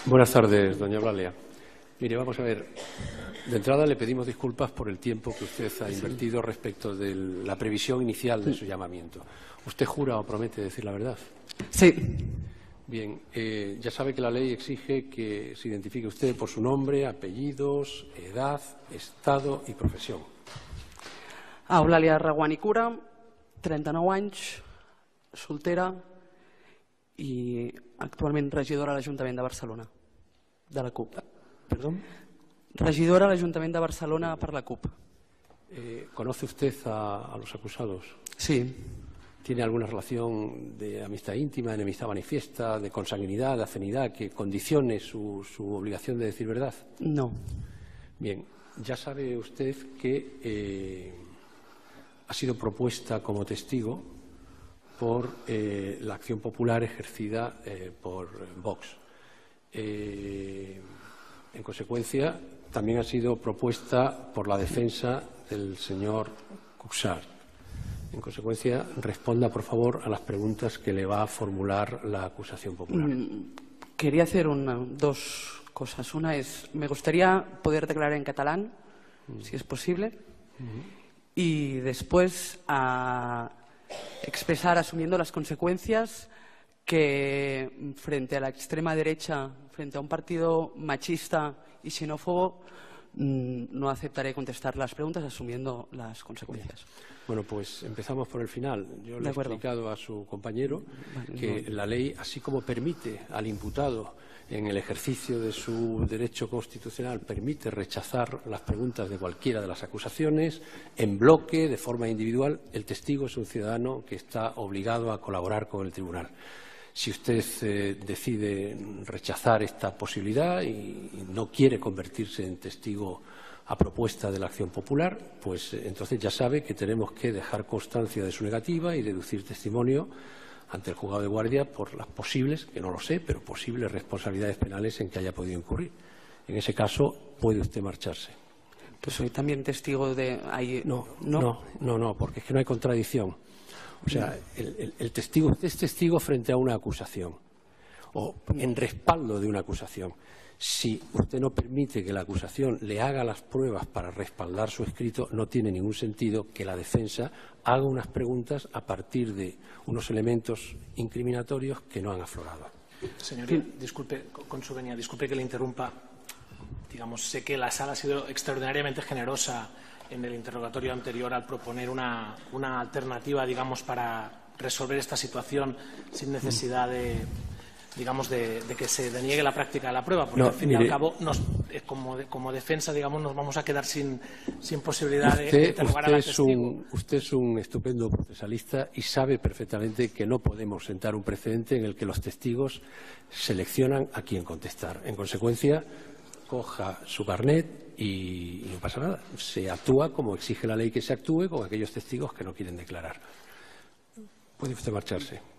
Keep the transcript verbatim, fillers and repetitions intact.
Buenas tardes, doña Eulalia. Mire, vamos a ver. De entrada le pedimos disculpas por el tiempo que usted ha invertido respecto de la previsión inicial de su llamamiento. ¿Usted jura o promete decir la verdad? Sí. Bien, eh, ya sabe que la ley exige que se identifique usted por su nombre, apellidos, edad, estado y profesión. Eulàlia Reguant i Cura, trenta-nou anys, soltera i actualment regidora a l'Ajuntament de Barcelona, de la CUP. ¿Perdón? Regidora a l'Ajuntament de Barcelona per la CUP. Eh, ¿Conoce usted a, a los acusados? Sí. ¿Tiene alguna relación de amistad íntima, de enemistad manifiesta, de consanguinidad, de afinidad que condicione su, su obligación de decir verdad? No. Bien, ya sabe usted que eh, ha sido propuesta como testigo por eh, la acción popular ejercida eh, por Vox. Eh, en consecuencia, también ha sido propuesta por la defensa del señor Cuixart. En consecuencia, responda, por favor, a las preguntas que le va a formular la acusación popular. Quería hacer una, dos cosas. Una es, me gustaría poder declarar en catalán, mm. si es posible, mm. y después a expresar, asumiendo las consecuencias, que frente a la extrema derecha, frente a un partido machista y xenófobo, no aceptaré contestar las preguntas asumiendo las consecuencias. Bueno, pues empezamos por el final. Yo le he explicado a su compañero que la ley, así como permite al imputado en el ejercicio de su derecho constitucional, permite rechazar las preguntas de cualquiera de las acusaciones en bloque, de forma individual, el testigo es un ciudadano que está obligado a colaborar con el tribunal. Si usted eh, decide rechazar esta posibilidad y, y no quiere convertirse en testigo a propuesta de la acción popular, pues eh, entonces ya sabe que tenemos que dejar constancia de su negativa y deducir testimonio ante el juzgado de guardia por las posibles, que no lo sé, pero posibles responsabilidades penales en que haya podido incurrir. En ese caso, puede usted marcharse. Pues soy también testigo de... Ahí... No, no, no, no, no, porque es que no hay contradicción. O sea, el, el, el testigo, usted es testigo frente a una acusación o en respaldo de una acusación. Si usted no permite que la acusación le haga las pruebas para respaldar su escrito, no tiene ningún sentido que la defensa haga unas preguntas a partir de unos elementos incriminatorios que no han aflorado. Señoría, disculpe, con su venia, disculpe que le interrumpa. Digamos, sé que la sala ha sido extraordinariamente generosa en el interrogatorio anterior al proponer una, una alternativa, digamos, para resolver esta situación sin necesidad de, digamos, de, de que se deniegue la práctica de la prueba, porque no, al fin mire, y al cabo, nos, como, de, como defensa, digamos, nos vamos a quedar sin, sin posibilidad usted, de, de interrogar usted al es testigo. Un, usted es un estupendo procesalista y sabe perfectamente que no podemos sentar un precedente en el que los testigos seleccionan a quién contestar. En consecuencia, coja su carnet y, y no pasa nada. Se actúa como exige la ley que se actúe con aquellos testigos que no quieren declarar. Puede usted marcharse.